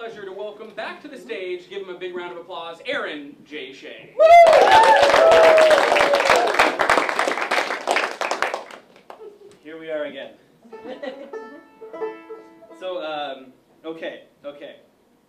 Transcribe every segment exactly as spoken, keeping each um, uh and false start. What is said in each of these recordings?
pleasure to welcome back to the stage, give him a big round of applause, Aaron J. Shea. Here we are again. So, um, okay, okay.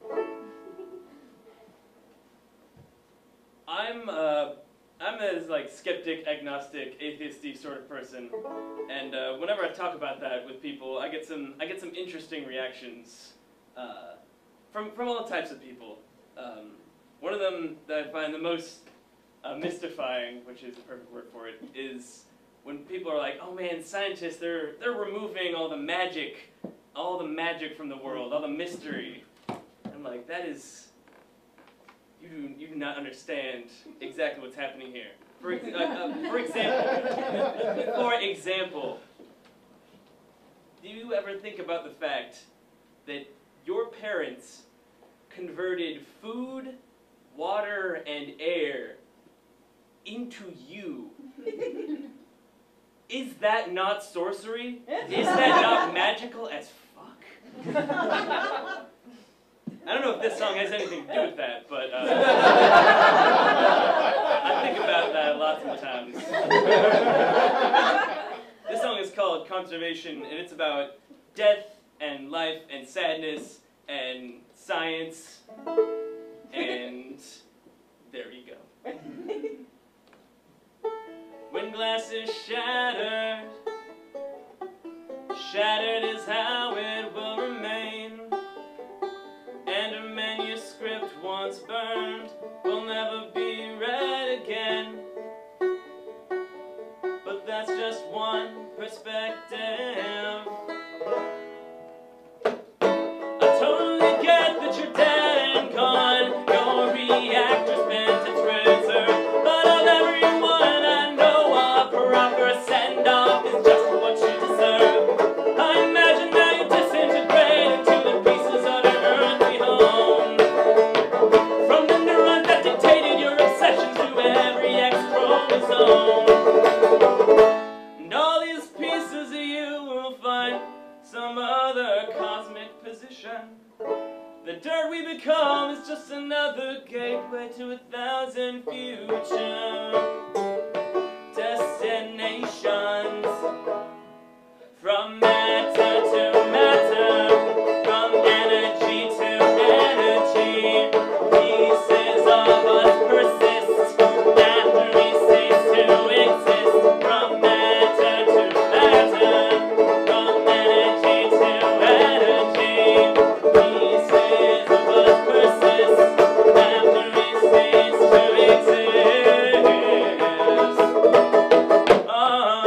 I'm, uh, I'm as, like, skeptic, agnostic, atheisty sort of person, and uh, whenever I talk about that with people, I get some, I get some interesting reactions uh, from, from all types of people. Um, one of them that I find the most uh, mystifying, which is the perfect word for it, is when people are like, oh man, scientists, they're, they're removing all the magic, all the magic from the world, all the mystery. I'm like, that is... You do, you do not understand exactly what's happening here. For, ex uh, uh, for example, for example, do you ever think about the fact that your parents converted food, water, and air into you? Is that not sorcery? Is that not magical as fuck? I don't know if this song has anything to do with that, but uh, I think about that lots of times. This song is called Conservation, and it's about death and life and sadness and science, and there you go. When glass is shattered, shattered is how it will remain. And a manuscript once burned will never be read again. But that's just one perspective. I totally get that you're dead and gone. Your reactor's bent its razor. But of everyone I know, a proper send-off is just what you deserve. I imagine that you disintegrate into the pieces of your earthly home. From the neuron that dictated your obsessions to every X chromosome. And all these pieces of you will find some other cosmic position. The dirt we become is just another gateway to a thousand future destinations. From matter to matter, from energy to energy, pieces of us persist after we cease to exist. From matter to matter, from energy to energy, pieces of us persist after we cease to exist. Oh.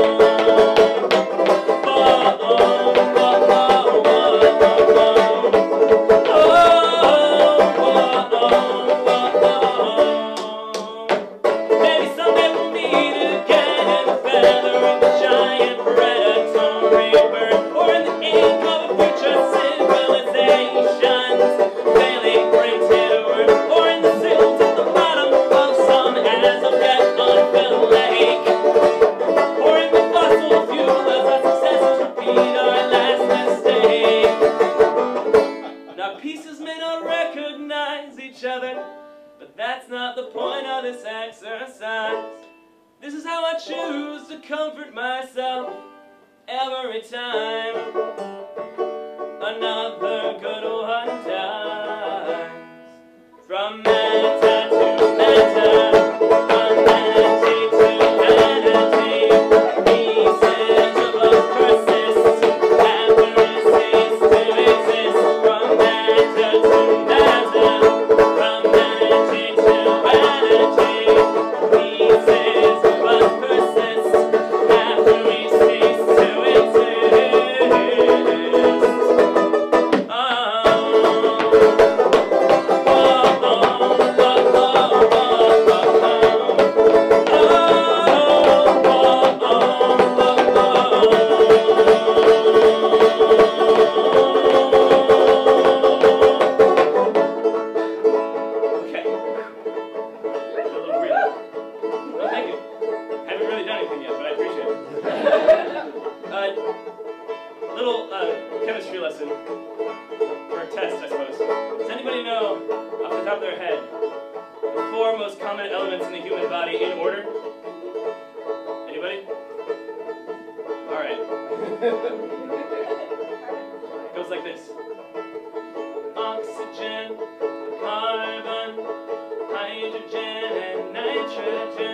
That's not the point of this exercise. This is how I choose to comfort myself every time another good one dies. From matter to matter, from energy to energy, pieces of us persist after it ceases to exist. From matter to matter, from energy to energy, pieces of us persist after we cease to exist. Oh. top of their head. The four most common elements in the human body in order. Anybody? All right. It goes like this. Oxygen, carbon, hydrogen, and nitrogen.